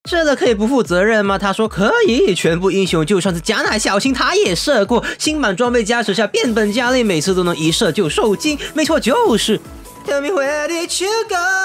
这个可以不负责任吗？他说可以，全部英雄就算是假奶小青他也射过，新版装备加持下变本加厉，每次都能一射就受精，没错，就是 Tell me where did you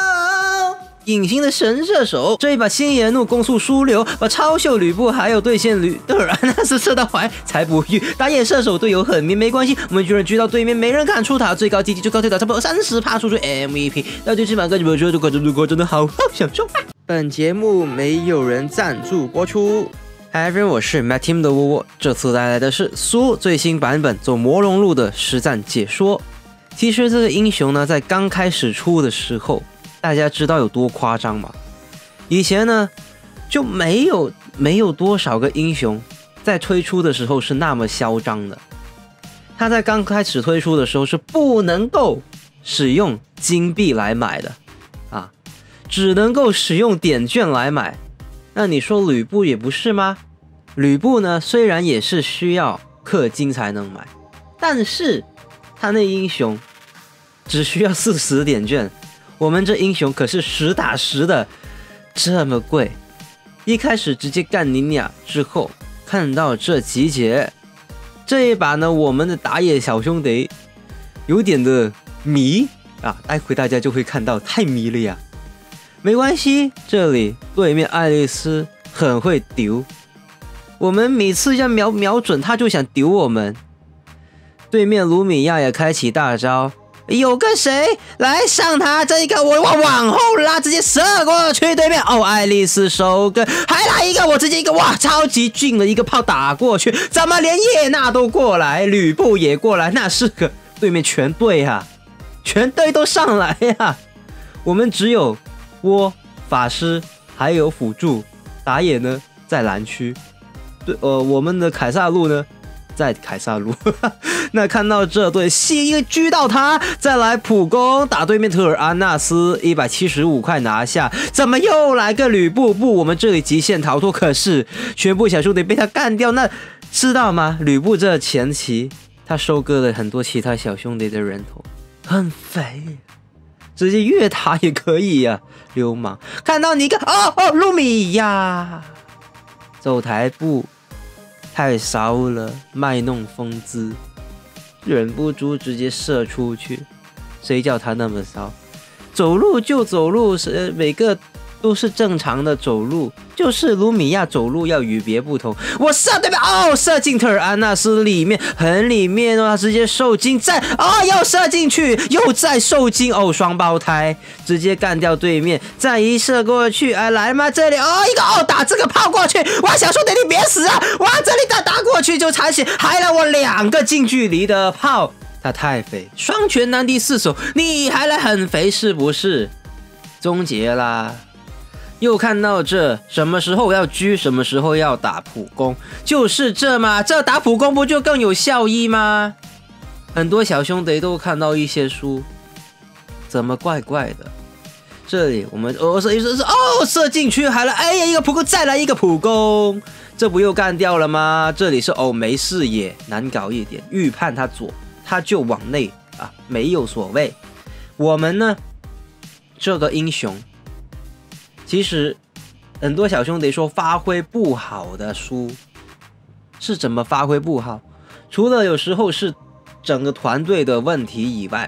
go， 隐形的神射手，这一把星野怒攻速疏流，把超秀吕布还有对线吕德尔安纳斯射到怀才不遇，打野射手队友很迷没关系，我们居然狙到对面没人敢出塔，最高积极就高推塔差不多30%输出 MVP， 那就这版歌曲我觉得真的好享受。本节目没有人赞助播出。Hi everyone， 我是 Matt Team 的窝窝，这次带来的是苏最新版本走魔龙路的实战解说。其实这个英雄呢，在刚开始出的时候，大家知道有多夸张吗？以前呢，就没有多少个英雄在推出的时候是那么嚣张的。他在刚开始推出的时候是不能够使用金币来买的啊，只能够使用点券来买。那你说吕布也不是吗？吕布呢，虽然也是需要氪金才能买，但是他那英雄只需要40点券，我们这英雄可是10打10的，这么贵。一开始直接干尼亚之后，看到这集结，这一把呢，我们的打野小兄弟有点的迷啊，待会大家就会看到，太迷了呀。没关系，这里对面爱丽丝很会丢，我们每次要瞄准他就想丢我们。对面卢米亚也开启大招，有个谁来上他，这一个我往后拉，直接射过去对面。哦，爱丽丝收割，还来一个，我直接一个哇，超级近的一个炮打过去，怎么连叶娜都过来，吕布也过来，那是个对面全队啊，全队都上来啊，我们只有窝法师还有辅助，打野呢在蓝区，对，我们的凯撒路呢在凯撒路。那看到这对西一狙到他，再来普攻打对面特尔安纳斯，175块拿下。怎么又来个吕布？不，我们这里极限逃脱，可是全部小兄弟被他干掉。那知道吗？吕布这前期他收割了很多其他小兄弟的人头，很肥，直接越塔也可以呀、流氓！看到你一个卢米亚，走台步太骚了，卖弄风姿，忍不住直接射出去。谁叫他那么骚？走路就走路，每个都是正常的走路，就是卢米亚走路要与别不同。我射对面射进特尔安纳斯里面，很里面他直接受精，再又射进去，又再受精双胞胎，直接干掉对面，再一射过去，来吗？这里一个打这个炮过去，哇，小兄弟你别死啊！哇，这里打过去就残血，还来我2个近距离的炮，他太肥，双拳难敌4手，你还来很肥是不是？终结啦！又看到这，什么时候要狙，什么时候要打普攻，就是这嘛，这打普攻不就更有效益吗？很多小兄弟都看到一些书，怎么怪怪的？这里我们射进去，还来一个普攻，再来一个普攻，这不又干掉了吗？这里是没视野，难搞一点，预判他左，他就往内啊，没有所谓。我们呢，这个英雄。其实很多小兄弟说发挥不好的输是怎么发挥不好？除了有时候是整个团队的问题以外，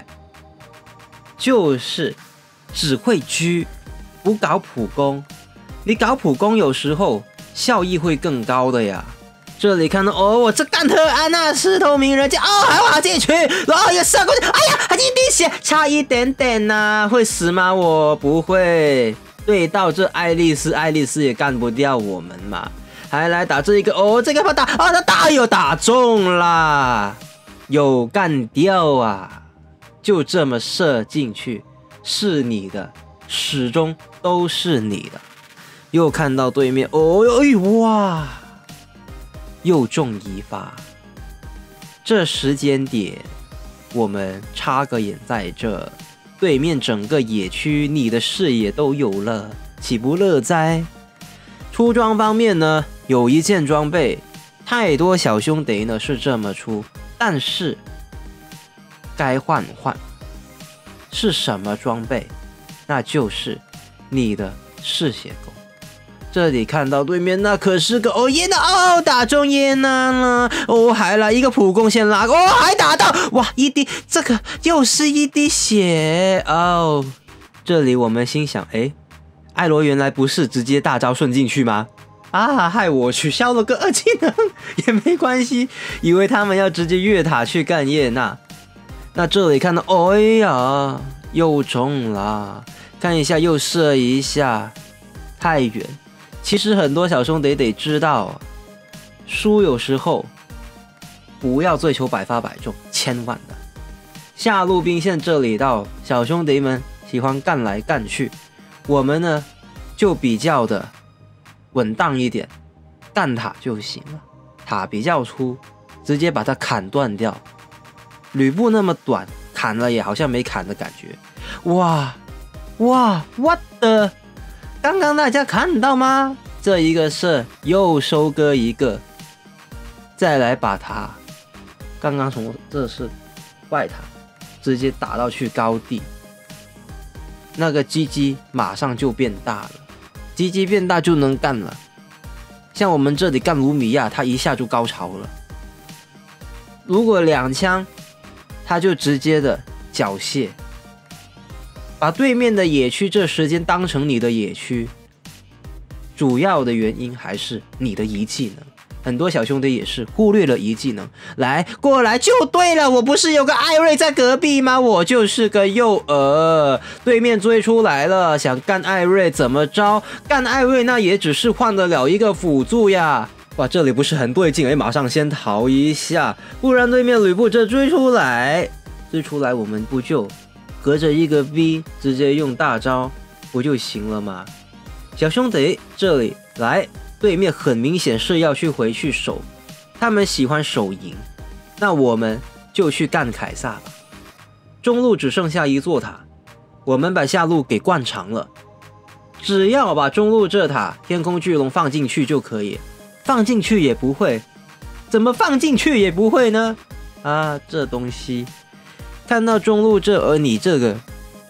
就是只会狙不搞普攻。你搞普攻有时候效益会更高的呀。这里看到我这干特安纳斯透明人家还往进去，然后也射过去，哎呀，还一滴血，差一点点呐，会死吗？我不会。对到这爱丽丝，爱丽丝也干不掉我们嘛，还来打这一个这个炮打他打中啦，有干掉啊，就这么射进去，是你的，始终都是你的。又看到对面哇，又中一发。这时间点我们插个眼在这，对面整个野区你的视野都有了，岂不乐哉？出装方面呢，有一件装备太多小兄弟呢是这么出，但是该换是什么装备？那就是你的嗜血钩。 这里看到对面那可是个耶娜哦，打中耶娜了哦，还来一个普攻先拉哦，还打到哇一滴，这个又是一滴血哦。这里我们心想，艾罗原来不是直接大招顺进去吗？啊，害我取消了个2技能也没关系，以为他们要直接越塔去干叶娜。那这里看到，哎呀，又中了，看一下又射一下，太远。其实很多小兄弟得知道，输有时候不要追求100发100中，千万的。下路兵线这里到，小兄弟们喜欢干来干去，我们呢就比较的稳当一点，干塔就行了。塔比较粗，直接把它砍断掉。吕布那么短，砍了也好像没砍的感觉。哇，what the？ 刚刚大家看到吗？这一个射又收割一个，再来把他刚刚从这是外塔直接打到去高地，那个鸡鸡马上就变大了，鸡鸡变大就能干了。像我们这里干卢米亚，他一下就高潮了。如果2枪，他就直接的缴械。把对面的野区这时间当成你的野区，主要的原因还是你的一技能。很多小兄弟也是忽略了一技能，来过来就对了，我不是有个艾瑞在隔壁吗？我就是个诱饵，对面追出来了，想干艾瑞怎么着？干艾瑞那也只是换得了一个辅助呀。哇，这里不是很对劲，马上先逃一下，不然对面吕布这追出来，我们不就隔着一个 V 直接用大招不就行了吗？小兄弟这里来，对面很明显是要去回去守，他们喜欢守赢，那我们就去干凯撒吧。中路只剩下1座塔，我们把下路给灌长了，只要把中路这塔天空巨龙放进去就可以。放进去也不会，怎么放进去也不会呢？啊，这东西看到中路这，而你这个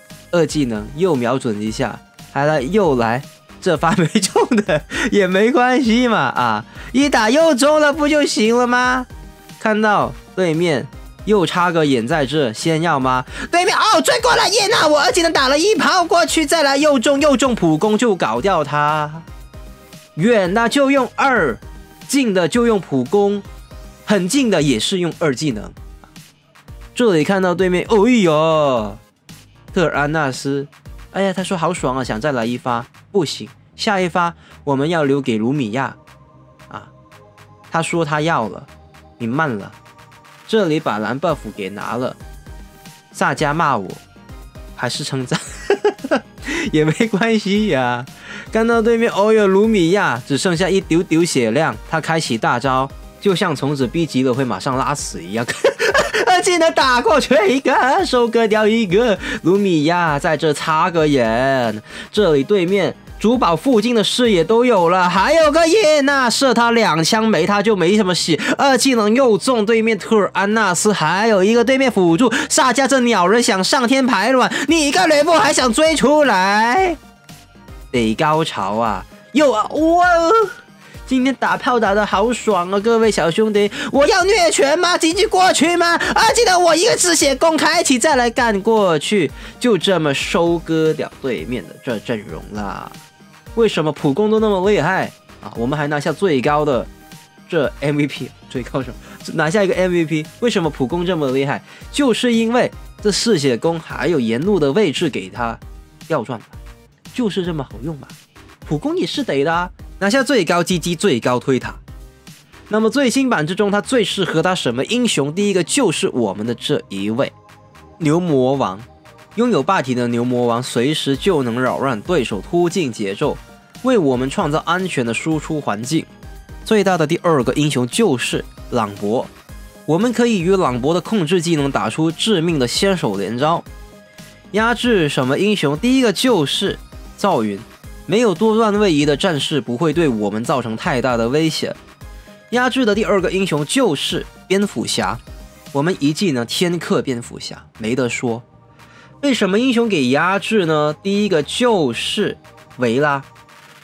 2技能又瞄准一下，还来又来，这发没中的也没关系嘛，啊，一打又中了不就行了吗？看到对面又插个眼在这，先要吗？对面哦，追过来耶娜，我2技能打了1炮过去，再来又中普攻就搞掉他。远的就用2，近的就用普攻，很近的也是用2技能。这里看到对面，哎呦，特尔安纳斯，哎呀，他说好爽啊，想再来1发，不行，下一发我们要留给卢米亚啊。他说他要了，你慢了。这里把蓝 buff 给拿了，萨迦骂我，还是称赞，也没关系呀。看到对面，哦哟，卢米亚只剩下一丢丢血量，他开启大招，就像虫子逼急了会马上拉死一样。2技能打过去一个，收割掉一个，卢米亚在这插个眼。这里对面主堡附近的视野都有了，还有个耶娜，射他2枪没他就没什么血，2技能又中对面特尔安纳斯，还有一个对面辅助萨迦，这鸟人想上天排卵，你一个吕布还想追出来？得高潮啊！又啊，哇！今天打炮打得好爽啊，各位小兄弟！我要虐拳吗？急过去吗？啊，记得我一个止血攻开启，再来干过去，就这么收割掉对面的这阵容啦。为什么普攻都那么厉害啊？我们还拿下最高的这 MVP， 最高什么？拿下一个 MVP。为什么普攻这么厉害？就是因为这嗜血攻还有沿路的位置给他要赚吧。就是这么好用吧，普攻也是得的啊，拿下最高GG最高推塔。那么最新版之中，他最适合他什么英雄？第一个就是我们的这一位牛魔王，拥有霸体的牛魔王，随时就能扰乱对手突进节奏，为我们创造安全的输出环境。最大的第2个英雄就是朗博，我们可以与朗博的控制技能打出致命的先手连招。压制什么英雄？第一个就是赵云，没有多段位移的战士不会对我们造成太大的威胁。压制的第2个英雄就是蝙蝠侠，我们一技能天克蝙蝠侠，没得说。被什么英雄给压制呢？第一个就是维拉，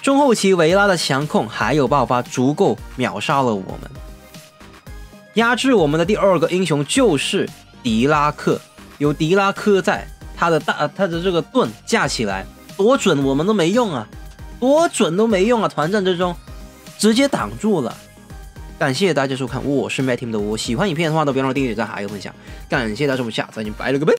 中后期维拉的强控还有爆发足够秒杀了我们。压制我们的第二个英雄就是狄拉克，有狄拉克在，他的这个盾架起来多准我们都没用啊，团战之中直接挡住了。感谢大家收看，我是 Matt Team 的我，喜欢影片的话都别忘了订阅、点赞还有分享，感谢大家，我们下次再见，拜了个拜。